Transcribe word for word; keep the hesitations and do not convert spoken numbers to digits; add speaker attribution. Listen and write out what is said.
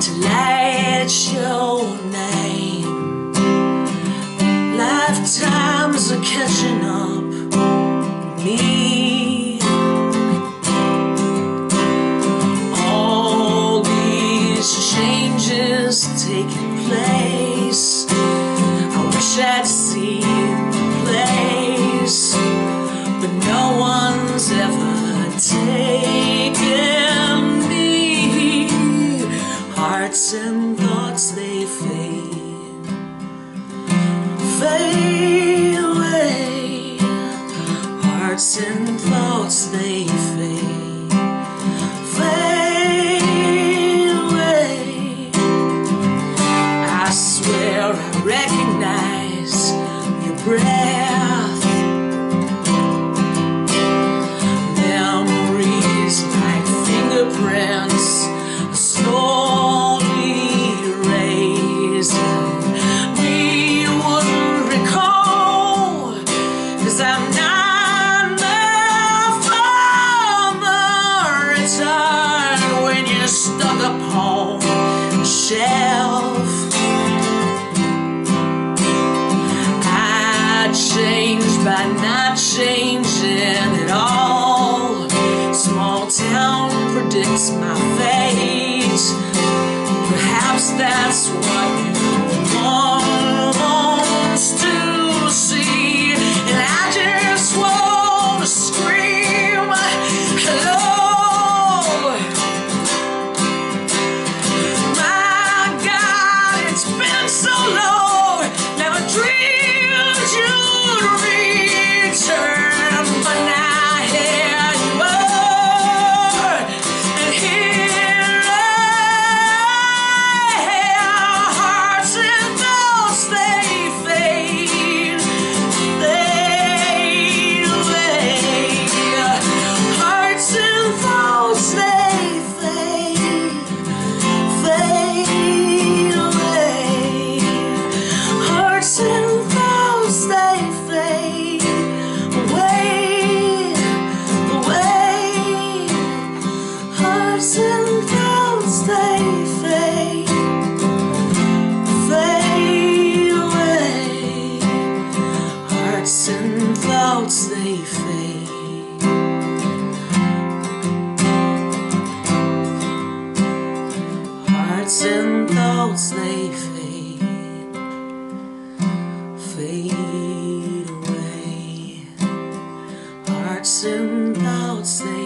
Speaker 1: till lights your name. Lifetimes are catching up with me. All these changes taking place, I wish I'd seen the place, but no one's ever taken me. Hearts and thoughts, they fade, fade away. Hearts and thoughts, they fade, fade away. I swear I recognize your breath, memories like fingerprints slowly erasing. We wouldn't recall, 'cause I'm not enough on the return when you're stuck upon the shelf. I changed by not changing at all. Small town predicts my fate. Perhaps that's what no one wants to see, and I just want to scream, hello. My God, it's been so long. Never dreamed you'd return, but now here you are, and here hearts and thoughts, they fade, fade away. Hearts and thoughts, they fade, fade away. Hearts and thoughts, they fade away, away. Hearts and thoughts, they fade, fade away. Hearts and thoughts, they fade. Hearts and thoughts, they fade, fade away. Hearts and thoughts, they